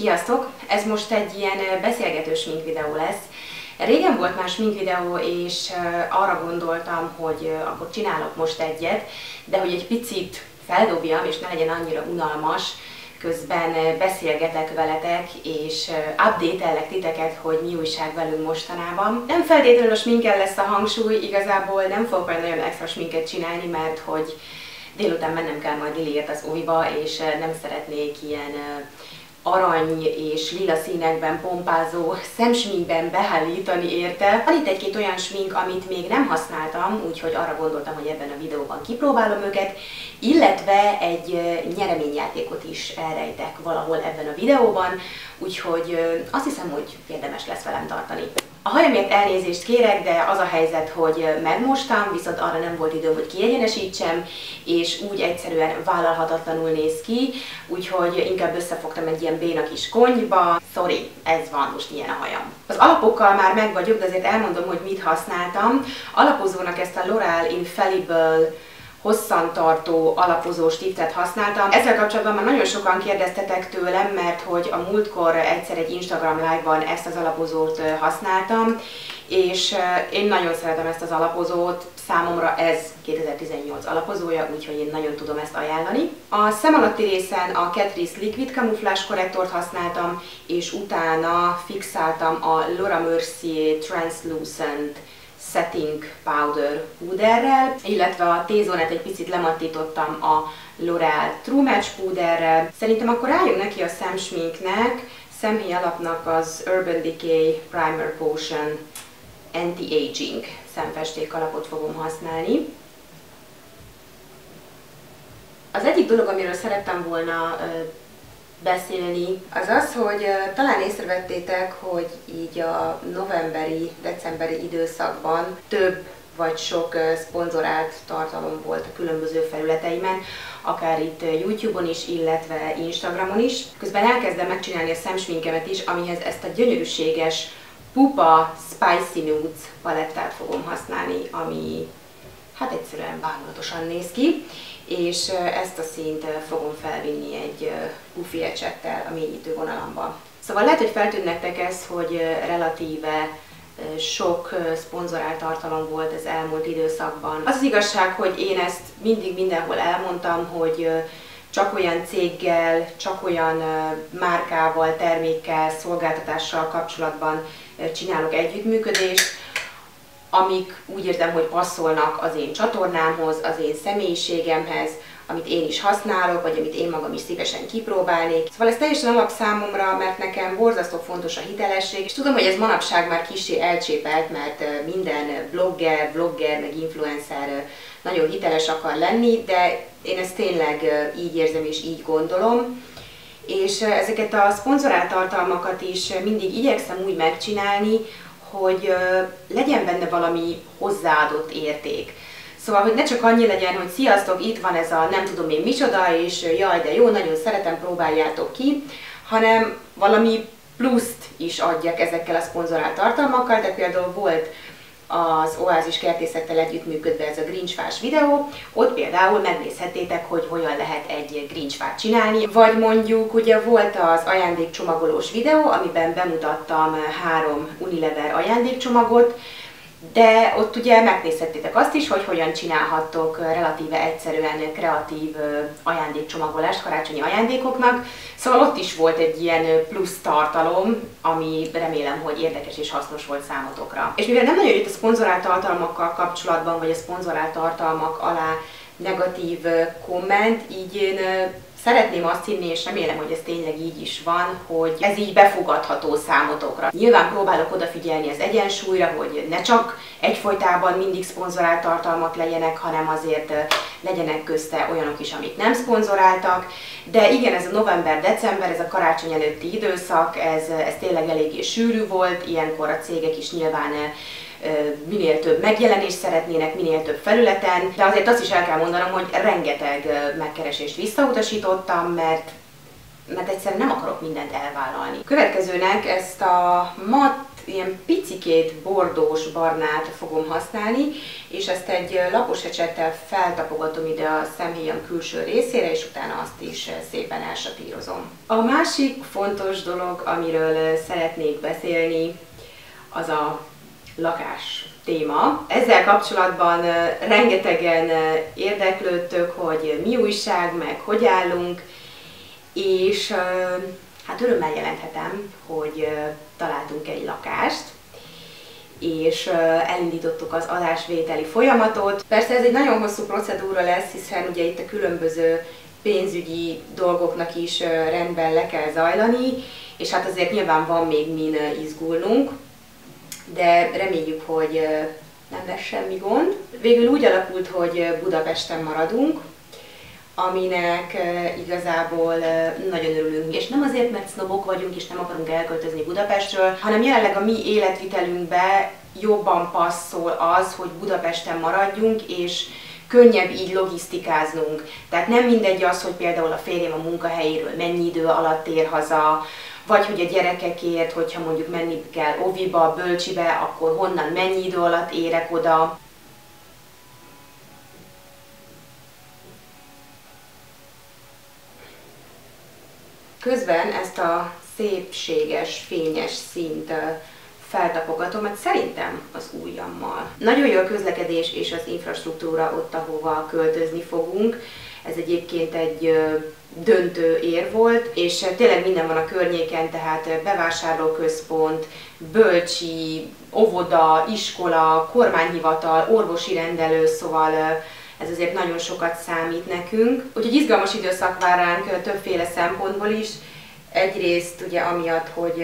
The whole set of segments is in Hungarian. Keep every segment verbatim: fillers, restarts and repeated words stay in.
Sziasztok! Ez most egy ilyen beszélgető smink videó lesz. Régen volt már smink videó, és arra gondoltam, hogy akkor csinálok most egyet, de hogy egy picit feldobjam, és ne legyen annyira unalmas, közben beszélgetek veletek, és update-ellek titeket, hogy mi újság velünk mostanában. Nem feltétlenül a sminken lesz a hangsúly, igazából nem fogok majd nagyon extra sminket csinálni, mert hogy délután mennem kell majd Liliért az oviba, és nem szeretnék ilyen arany és lila színekben pompázó szemsminkben beállítani érte. Van itt egy-két olyan smink, amit még nem használtam, úgyhogy arra gondoltam, hogy ebben a videóban kipróbálom őket, illetve egy nyereményjátékot is elrejtek valahol ebben a videóban, úgyhogy azt hiszem, hogy érdemes lesz velem tartani. A hajamért elnézést kérek, de az a helyzet, hogy megmostam, viszont arra nem volt időm, hogy kiegyenesítsem, és úgy egyszerűen vállalhatatlanul néz ki, úgyhogy inkább összefogtam egy ilyen béna kis konyba. Sorry, ez van, most ilyen a hajam. Az alapokkal már meg vagyok, de azért elmondom, hogy mit használtam. Alapozónak ezt a L'Oréal Infallible hosszantartó alapozó stiftet használtam. Ezzel kapcsolatban már nagyon sokan kérdeztetek tőlem, mert hogy a múltkor egyszer egy Instagram live-ban ezt az alapozót használtam, és én nagyon szeretem ezt az alapozót, számomra ez kétezer-tizennyolc alapozója, úgyhogy én nagyon tudom ezt ajánlani. A szem alatti részen a Catrice Liquid Camouflage korrektort használtam, és utána fixáltam a Laura Mercier Translucent Setting Powder púderrel, illetve a T-zónát egy picit lemattítottam a L'Oréal True Match púderrel. Szerintem akkor álljunk neki a szemsminknek. Szemhéj alapnak az Urban Decay Primer Potion Anti-Aging szemfesték alapot fogom használni. Az egyik dolog, amiről szerettem volna beszélni, az az, hogy uh, talán észrevettétek, hogy így a novemberi, decemberi időszakban több vagy sok uh, szponzorált tartalom volt a különböző felületeimen, akár itt uh, YouTube-on is, illetve Instagramon is. Közben elkezdem megcsinálni a szemsminkemet is, amihez ezt a gyönyörűséges Pupa Spicy Nudes palettát fogom használni, ami hát egyszerűen bánulatosan néz ki, és ezt a színt fogom felvinni egy pufi ecsettel a mélyítő vonalamba. Szóval lehet, hogy feltűnt nektek ez, hogy relatíve sok szponzorált tartalom volt az elmúlt időszakban. Az az igazság, hogy én ezt mindig mindenhol elmondtam, hogy csak olyan céggel, csak olyan márkával, termékkel, szolgáltatással kapcsolatban csinálok együttműködést, amik úgy érzem, hogy passzolnak az én csatornámhoz, az én személyiségemhez, amit én is használok, vagy amit én magam is szívesen kipróbálnék. Szóval ez teljesen alap számomra, mert nekem borzasztó fontos a hitelesség, és tudom, hogy ez manapság már kissé elcsépelt, mert minden blogger, vlogger, meg influencer nagyon hiteles akar lenni, de én ezt tényleg így érzem és így gondolom. És ezeket a szponzorált tartalmakat is mindig igyekszem úgy megcsinálni, hogy legyen benne valami hozzáadott érték. Szóval, hogy ne csak annyi legyen, hogy sziasztok, itt van ez a nem tudom én micsoda, és jaj, de jó, nagyon szeretem, próbáljátok ki, hanem valami pluszt is adjak ezekkel a szponzorált tartalmakkal, de például volt az Oázis kertészettel együttműködve ez a grincsfás videó, ott például megnézhettétek, hogy hogyan lehet egy grincsfát csinálni, vagy mondjuk ugye volt az ajándékcsomagolós videó, amiben bemutattam három Unilever ajándékcsomagot, de ott ugye megnézhettétek azt is, hogy hogyan csinálhattok relatíve egyszerűen kreatív ajándékcsomagolást karácsonyi ajándékoknak. Szóval ott is volt egy ilyen plusz tartalom, ami remélem, hogy érdekes és hasznos volt számotokra. És mivel nem nagyon jött a szponzorált tartalmakkal kapcsolatban, vagy a szponzorált tartalmak alá negatív komment, így én szeretném azt hinni, és remélem, hogy ez tényleg így is van, hogy ez így befogadható számotokra. Nyilván próbálok odafigyelni az egyensúlyra, hogy ne csak egyfolytában mindig szponzorált tartalmak legyenek, hanem azért legyenek közte olyanok is, amik nem szponzoráltak. De igen, ez a november-december, ez a karácsony előtti időszak, ez, ez tényleg eléggé sűrű volt, ilyenkor a cégek is nyilván minél több megjelenést szeretnének, minél több felületen, de azért azt is el kell mondanom, hogy rengeteg megkeresést visszautasítottam, mert, mert egyszerűen nem akarok mindent elvállalni. Következőnek ezt a matt ilyen picikét bordós barnát fogom használni, és ezt egy lapos ecsettel feltapogatom ide a szemhéjam külső részére, és utána azt is szépen elsatírozom. A másik fontos dolog, amiről szeretnék beszélni, az a lakás téma. Ezzel kapcsolatban rengetegen érdeklődtök, hogy mi újság, meg hogy állunk, és hát örömmel jelenthetem, hogy találtunk egy lakást, és elindítottuk az adásvételi folyamatot. Persze ez egy nagyon hosszú procedúra lesz, hiszen ugye itt a különböző pénzügyi dolgoknak is rendben le kell zajlani, és hát azért nyilván van még min izgulnunk, de reméljük, hogy nem lesz semmi gond. Végül úgy alakult, hogy Budapesten maradunk, aminek igazából nagyon örülünk. És nem azért, mert sznobok vagyunk, és nem akarunk elköltözni Budapestről, hanem jelenleg a mi életvitelünkbe jobban passzol az, hogy Budapesten maradjunk, és könnyebb így logisztikáznunk. Tehát nem mindegy az, hogy például a férjem a munkahelyéről mennyi idő alatt ér haza, vagy hogy a gyerekekért, hogyha mondjuk menni kell oviba, bölcsibe, akkor honnan mennyi idő alatt érek oda. Közben ezt a szépséges, fényes színt feltapogatom, mert szerintem az ujjammal. Nagyon jó a közlekedés és az infrastruktúra ott, ahova költözni fogunk. Ez egyébként egy döntő ér volt, és tényleg minden van a környéken, tehát bevásárlóközpont, bölcsi, óvoda, iskola, kormányhivatal, orvosi rendelő, szóval ez azért nagyon sokat számít nekünk. Úgyhogy izgalmas időszak vár ránk többféle szempontból is. Egyrészt ugye amiatt, hogy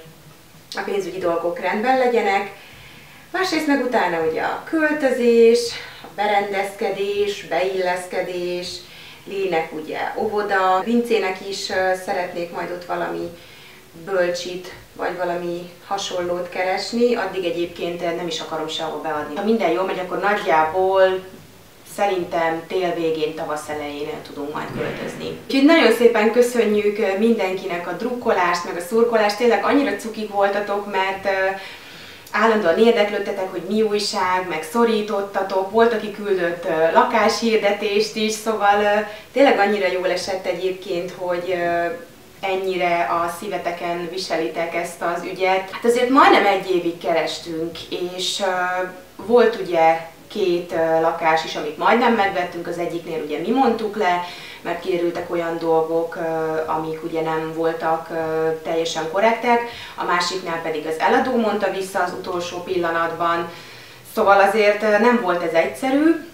a pénzügyi dolgok rendben legyenek, másrészt meg utána ugye a költözés, a berendezkedés, beilleszkedés, Lének ugye óvoda, Vincének is szeretnék majd ott valami bölcsit, vagy valami hasonlót keresni, addig egyébként nem is akarom sehol beadni. Ha minden jól megy, akkor nagyjából szerintem tél végén, tavasz elején tudunk majd költözni. Úgyhogy nagyon szépen köszönjük mindenkinek a drukkolást, meg a szurkolást, tényleg annyira cukik voltatok, mert állandóan érdeklődtetek, hogy mi újság, meg szorítottatok, volt, aki küldött lakáshirdetést is, szóval tényleg annyira jól esett egyébként, hogy ennyire a szíveteken viselitek ezt az ügyet. Hát azért majdnem egy évig kerestünk, és volt ugye két lakás is, amit majdnem megvettünk, az egyiknél ugye mi mondtuk le, mert kiderültek olyan dolgok, amik ugye nem voltak teljesen korrektek, a másiknál pedig az eladó mondta vissza az utolsó pillanatban, szóval azért nem volt ez egyszerű,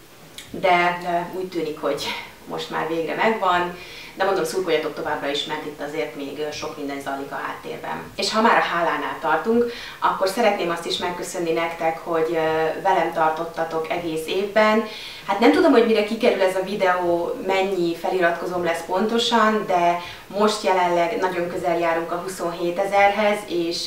de úgy tűnik, hogy most már végre megvan. De mondom, szurkoljatok továbbra is, mert itt azért még sok minden zajlik a háttérben. És ha már a hálánál tartunk, akkor szeretném azt is megköszönni nektek, hogy velem tartottatok egész évben. Hát nem tudom, hogy mire kikerül ez a videó, mennyi feliratkozóm lesz pontosan, de most jelenleg nagyon közel járunk a huszonhét ezerhez, és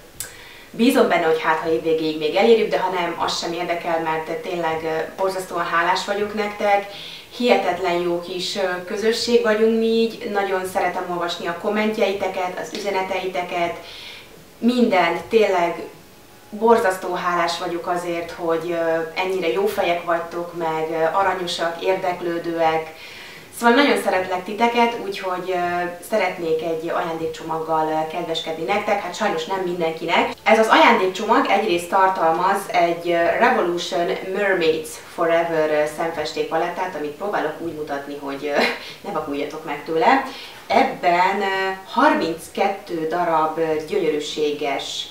bízom benne, hogy hát ha évvégéig még elérjük, de ha nem, az sem érdekel, mert tényleg borzasztóan hálás vagyok nektek. Hihetetlen jó kis közösség vagyunk mi így, nagyon szeretem olvasni a kommentjeiteket, az üzeneteiteket, mindent, tényleg borzasztó hálás vagyok azért, hogy ennyire jó fejek vagytok, meg aranyosak, érdeklődőek. Szóval nagyon szeretlek titeket, úgyhogy szeretnék egy ajándékcsomaggal kedveskedni nektek, hát sajnos nem mindenkinek. Ez az ajándékcsomag egyrészt tartalmaz egy Revolution Mermaids Forever szemfestékpalettát, amit próbálok úgy mutatni, hogy ne vakuljatok meg tőle. Ebben harminckettő darab gyönyörűséges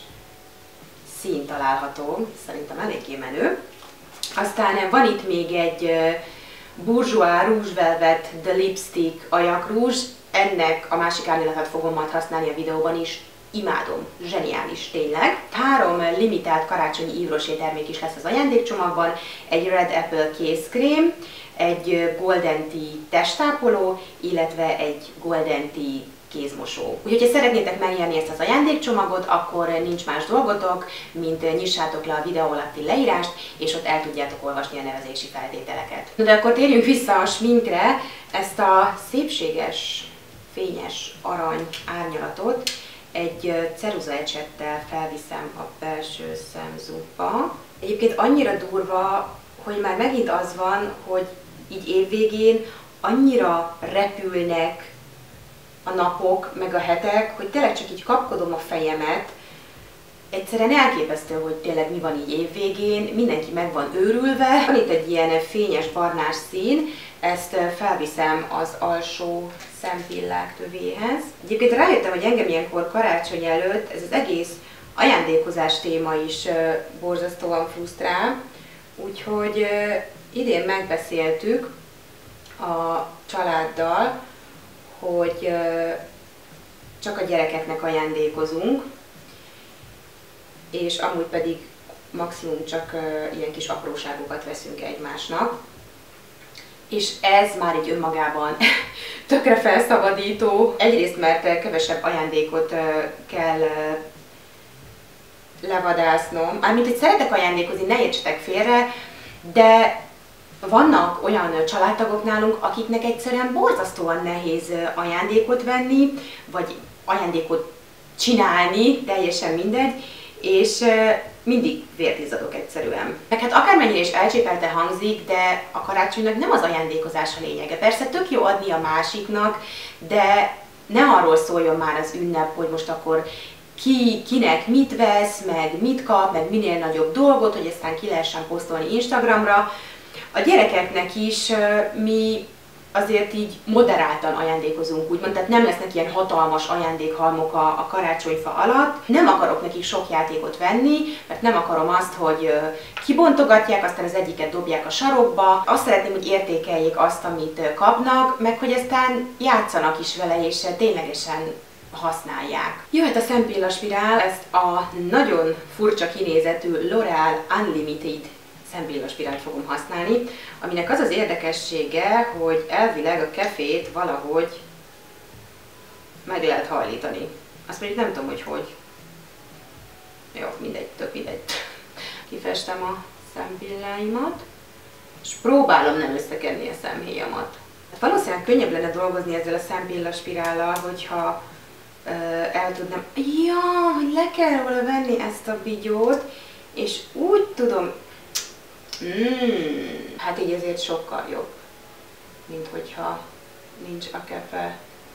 szín található, szerintem eléggé menő. Aztán van itt még egy Bourjois Rouge Velvet The Lipstick ajakrúzs, ennek a másik árnyalatát fogom majd használni a videóban is. Imádom, zseniális tényleg. Három limitált karácsonyi Yves Rocher termék is lesz az ajándékcsomagban, egy Red Apple kézkrém, egy Golden Tea testápoló, illetve egy Golden Tea kézmosó. Úgyhogy, ha szeretnétek megnyerni ezt az ajándékcsomagot, akkor nincs más dolgotok, mint nyissátok le a videó alatti leírást, és ott el tudjátok olvasni a nevezési feltételeket. De akkor térjünk vissza a sminkre, ezt a szépséges, fényes arany árnyalatot egy ceruza ecsettel felviszem a belső szemzugba. Egyébként annyira durva, hogy már megint az van, hogy így évvégén annyira repülnek a napok, meg a hetek, hogy tényleg csak így kapkodom a fejemet. Egyszerűen elképesztő, hogy tényleg mi van így évvégén, mindenki meg van őrülve. Van itt egy ilyen fényes barnás szín, ezt felviszem az alsó szempillák tövéhez. Egyébként rájöttem, hogy engem ilyenkor karácsony előtt ez az egész ajándékozás téma is borzasztóan frusztrál, úgyhogy idén megbeszéltük a családdal, hogy csak a gyerekeknek ajándékozunk, és amúgy pedig maximum csak ilyen kis apróságokat veszünk egymásnak. És ez már így önmagában tökre felszabadító. Egyrészt, mert kevesebb ajándékot kell levadásznom. Mármint, hogy szeretek ajándékozni, ne értsetek félre, de vannak olyan családtagok nálunk, akiknek egyszerűen borzasztóan nehéz ajándékot venni, vagy ajándékot csinálni, teljesen mindegy, és mindig vértizzadok egyszerűen. Meg hát akármennyire is elcsépelte hangzik, de a karácsonynak nem az ajándékozás a lényege. Persze tök jó adni a másiknak, de ne arról szóljon már az ünnep, hogy most akkor ki, kinek mit vesz, meg mit kap, meg minél nagyobb dolgot, hogy aztán ki lehessen posztolni Instagramra. A gyerekeknek is mi azért így moderáltan ajándékozunk, úgymond, tehát nem lesznek ilyen hatalmas ajándékhalmok a, a karácsonyfa alatt. Nem akarok nekik sok játékot venni, mert nem akarom azt, hogy kibontogatják, aztán az egyiket dobják a sarokba. Azt szeretném, hogy értékeljék azt, amit kapnak, meg hogy aztán játszanak is vele, és ténylegesen használják. Jöhet a szempillaspirál, ezt a nagyon furcsa kinézetű L'Oréal Unlimited szempillaspirált fogom használni, aminek az az érdekessége, hogy elvileg a kefét valahogy meg lehet hajlítani. Azt mondjuk nem tudom, hogy hogy. Jó, mindegy, tök mindegy. Kifestem a szempilláimat, és próbálom nem összekenni a szemhéjamat. Hát valószínűleg könnyebb lenne dolgozni ezzel a szempillaspirállal, hogyha ö, el tudnám... Ja, hogy le kell róla venni ezt a bigyót, és úgy tudom... Mm, hát így ezért sokkal jobb, mint hogyha nincs a kefe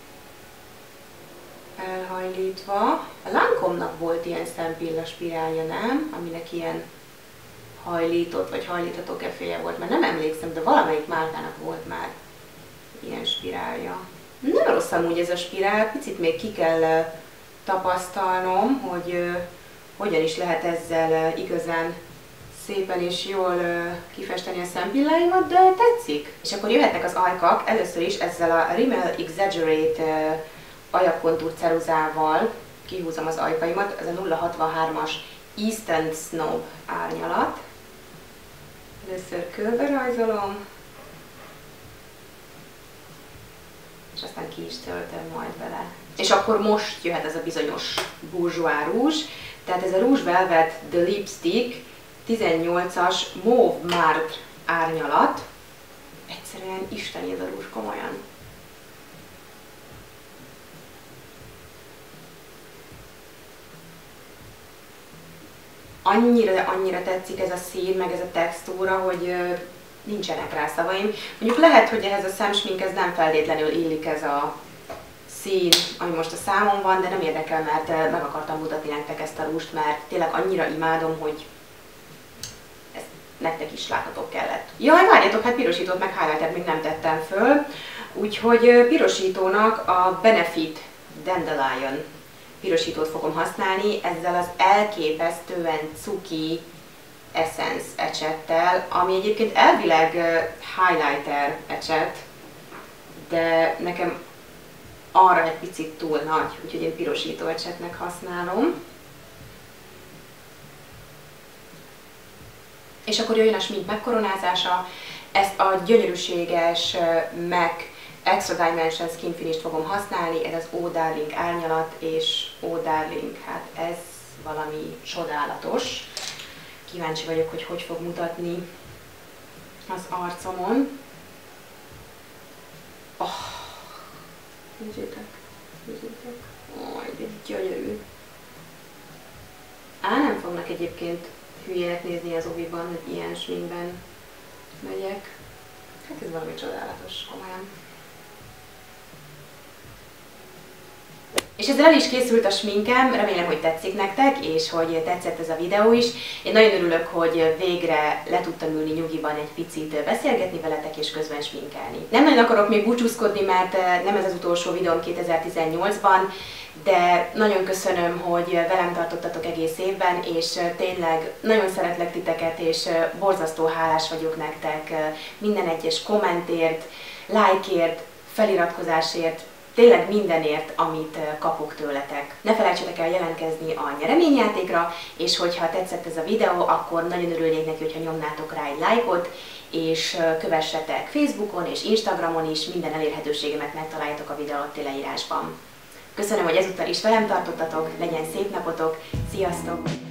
elhajlítva. A Lancomenak volt ilyen szempillaspirálja, nem? Aminek ilyen hajlított vagy hajlítható keféje volt, mert nem emlékszem, de valamelyik márkának volt már ilyen spirálja. Nem rossz amúgy ez a spirál, picit még ki kell tapasztalnom, hogy hogyan is lehet ezzel igazán szépen és jól kifesteni a szempilláimat, de tetszik. És akkor jöhetnek az ajkak, először is ezzel a Rimmel Exaggerate ajakkontúr ceruzával kihúzom az ajkaimat, ez a nulla hatvanhármas Eastern Snob árnyalat. Először körbe rajzolom, és aztán ki is töltöm majd vele. És akkor most jöhet ez a bizonyos bourgeois rúzs, tehát ez a Rouge Velvet The Lipstick tizennyolcas Mauve Marbre árnyalat. Egyszerűen isteni ez a rúzs, komolyan. Annyira, de annyira tetszik ez a szín, meg ez a textúra, hogy nincsenek rá szavaim. Mondjuk lehet, hogy ehhez a szemsmink ez nem feltétlenül illik ez a szín, ami most a számon van, de nem érdekel, mert meg akartam mutatni nektek ezt a rúst, mert tényleg annyira imádom, hogy ezt nektek is láthatok kellett. Jaj, várjatok, hát pirosítót meg highlighter még nem tettem föl, úgyhogy pirosítónak a Benefit Dandelion pirosítót fogom használni, ezzel az elképesztően cuki Essence ecsettel, ami egyébként elvileg highlighter ecset, de nekem arra egy picit túl nagy, úgyhogy én pirosító ecsetnek használom. És akkor jöjjön a smink megkoronázása, ezt a gyönyörűséges MAC Extra Dimension Skin Finish-t fogom használni, ez az Oh Darling árnyalat, és Oh Darling, hát ez valami csodálatos. Kíváncsi vagyok, hogy hogy fog mutatni az arcomon. Oh. Nézzétek, nézzétek. Oh, Gyönyörű. Á, nem fognak egyébként hülyének nézni az oviban, hogy ilyen sminkben megyek. Hát ez valami csodálatos, komolyan. És ezzel el is készült a sminkem, remélem, hogy tetszik nektek, és hogy tetszett ez a videó is. Én nagyon örülök, hogy végre le tudtam ülni nyugiban egy picit beszélgetni veletek és közben sminkelni. Nem nagyon akarok még búcsúzkodni, mert nem ez az utolsó videóm kétezer-tizennyolcban, de nagyon köszönöm, hogy velem tartottatok egész évben, és tényleg nagyon szeretlek titeket, és borzasztó hálás vagyok nektek minden egyes kommentért, lájkért, feliratkozásért, tényleg mindenért, amit kapok tőletek. Ne felejtsetek el jelentkezni a nyereményjátékra, és hogyha tetszett ez a videó, akkor nagyon örülnék neki, hogyha nyomnátok rá egy lájkot, és kövessetek Facebookon és Instagramon is, minden elérhetőségemet megtaláljátok a videó alatti leírásban. Köszönöm, hogy ezúttal is velem tartottatok, legyen szép napotok, sziasztok!